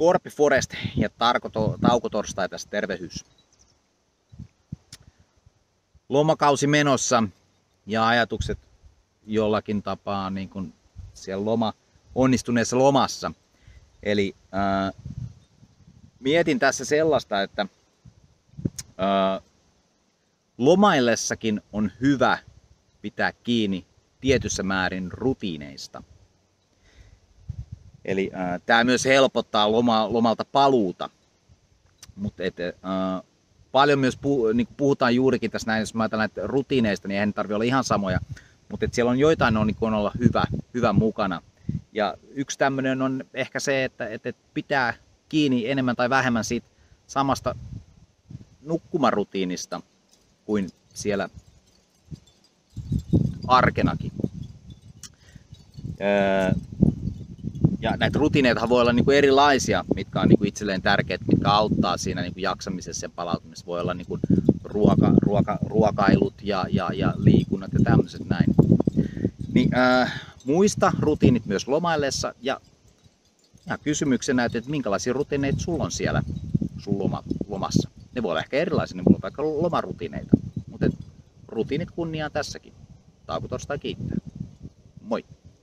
Scorpi Forest ja taukotorstai tässä tervehdys. Lomakausi menossa ja ajatukset jollakin tapaa niin kuin siellä onnistuneessa lomassa. Eli mietin tässä sellaista, että lomaillessakin on hyvä pitää kiinni tietyssä määrin rutiineista. Eli tämä myös helpottaa lomalta paluuta. Mutta paljon myös niin puhutaan juurikin tässä näin, jos mä ajatellaan näitä rutiineista, niin eihän ne tarvitse olla ihan samoja. Mutta siellä on joitain on, niin on olla hyvä mukana. Ja yksi tämmöinen on ehkä se, että pitää kiinni enemmän tai vähemmän siitä samasta nukkumarutiinista kuin siellä arkenakin. Ja näitä rutiineita voi olla erilaisia, mitkä on itselleen tärkeät, mitkä auttaa siinä jaksamisessa ja palautumisessa. Voi olla ruokailut ja liikunnat ja tämmöiset näin. Niin, muista rutiinit myös lomaillessa ja kysymyksenä, että minkälaisia rutiineita sulla on siellä sun lomassa. Ne voi olla ehkä erilaisia, niin mulla on vaikka lomarutiineita, mutta rutiinit kunniaan tässäkin. Taukotorstai kiittää. Moi!